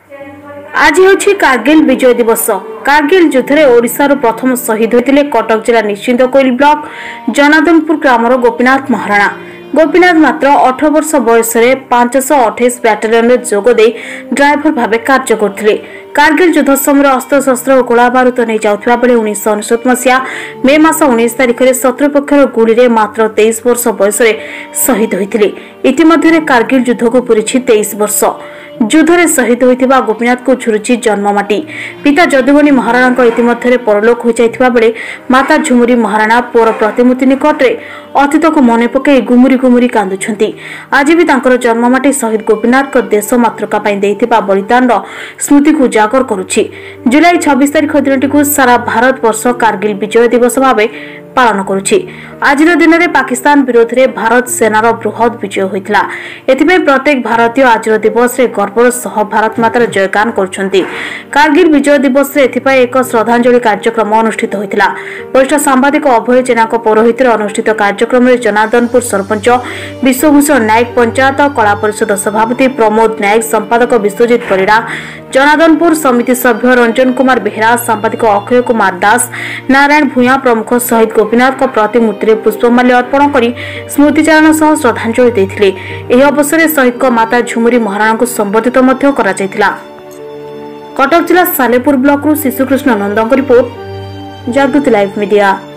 आज होछि कारगिल विजय दिवस। कारगिल युद्ध में ओडिशार प्रथम शहीद होते कटक जिला निश्चिंत कोइल ब्लॉक जनार्दनपुर ग्रामर गोपीनाथ महाराणा। गोपीनाथ मात्र 18 वर्ष बयस 528 बैटालियन जोगदे ड्राइवर भाव कार्य करते। कारगिल युद्ध समय अस्त्रशस्त्र और गोला बारूद नहीं जाउथिबा बेले 1999 मसीहा मे मास 19 तारिख में शत्रु पक्षर गुली मात्र 23 वर्ष बयस शहीद होते। इतिमध्य कारगिल युद्ध को पूरी 23 वर्ष। युद्ध में शहीद होता गोपीनाथ को झुरुची जन्ममाटी। पिता जदुमणि महाराणा इतिमध्य परलोक हो जाइथिबा बेले माता झुमुरी महाराणा पुअर प्रतिमूर्ति निकट में अतीत को मन पकई गुमुरी गुमुरी कांदुछंती। आज भी तांकर जन्ममाटी शहीद गोपीनाथ देश मातृका देइथिबा बलिदान स्मृति को उजागर करुछि। जुलाई 26 तारिख दिनटी को सारा भारत वर्ष कारगिल विजय दिवस भाव पालन करुछि। आज दिन में पाकिस्तान विरोध में भारत सेनार बृहत विजय होता। एथिपाई प्रत्येक भारतीय आज दिवस में गर्वर सह भारत मातार जयगान करुछंती। कारगिल विजय दिवस में एथिपाई एक श्रद्धांजलि कार्यक्रम अनुष्ठित होता। वरिष्ठ सांबादिक अभय जेना पौरोहित अनुष्ठित कार्यक्रम में जनार्दनपुर सरपंच विश्वभूषण नायक, पंचायत कला परिषद सभापति प्रमोद नायक, संपादक विश्वजित परिड़ा, जनार्दनपुर समिति सभ्य रंजन कुमार बेहेरा, सांबादिक अक्षय कुमार दास, नारायण भूया प्रमुख शहीद गोपीनाथ प्रतिमूर्ति पुष्पमाल्य अर्पण कर स्मृतिचारण सह श्रद्धांजलि देथिले। एही अवसर में शहीद माता झुमुरी महाराणा को संबोधित करा जायतिला। कटक जिला Salepur block Sishukrushna Nandan report, Jagruti live media.